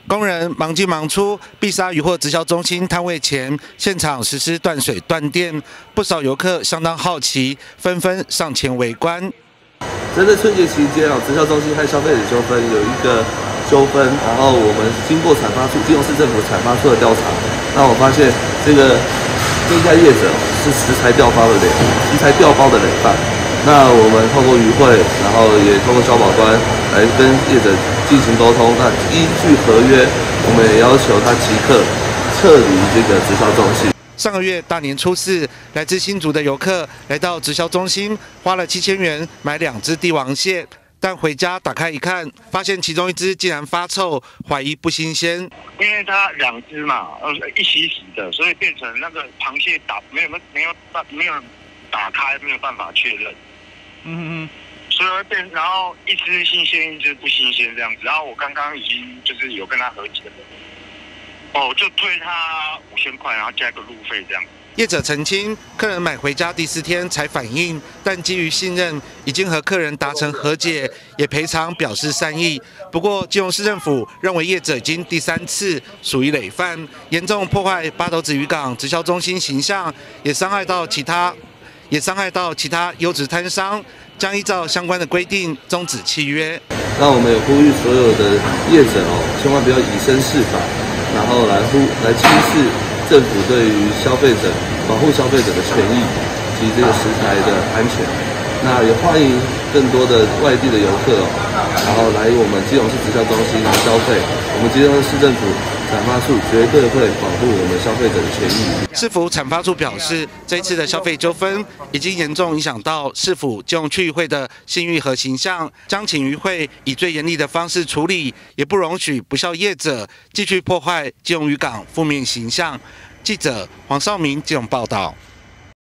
工人忙进忙出，碧沙渔货直销中心摊位前现场实施断水断电，不少游客相当好奇，纷纷上前围观。 针对春节期间直销中心和消费者纠纷有一个纠纷，然后我们经过基隆市政府采发处的调查，那我发现这家业者是食材调包的累犯。那我们透过渔会，然后也透过消保官来跟业者进行沟通。那依据合约，我们也要求他即刻撤离这个直销中心。 上个月大年初4，来自新竹的游客来到直销中心，花了7000元买2只帝王蟹，但回家打开一看，发现其中一只竟然发臭，怀疑不新鲜。 因为它2只嘛，一起死的，所以变成那个螃蟹没有打开，没有办法确认。所以会变，然后一只新鲜，一只不新鲜这样子。然后我刚刚已经就是有跟他和解了，就退他5000块，然后加一个路费这样。 业者澄清，客人买回家第4天才反映，但基于信任，已经和客人达成和解，也赔偿表示善意。不过，基隆市政府认为业者已经第3次属于累犯，严重破坏八斗子渔港直销中心形象，也伤害到其他优质摊商，将依照相关的规定终止契约。 那我们也呼吁所有的业者千万不要以身试法，然后来轻视政府对于保护消费者的权益及这个食材的安全。那也欢迎更多的外地的游客然后来我们基隆市直销中心消费。我们基隆市政府产发处绝对会保护我们消费者的权益。 市府产发处表示，这一次的消费纠纷已经严重影响到市府基隆区渔会的信誉和形象，将请渔会以最严厉的方式处理，也不容许不肖业者继续破坏基隆渔港负面形象。记者黄少明基隆报道。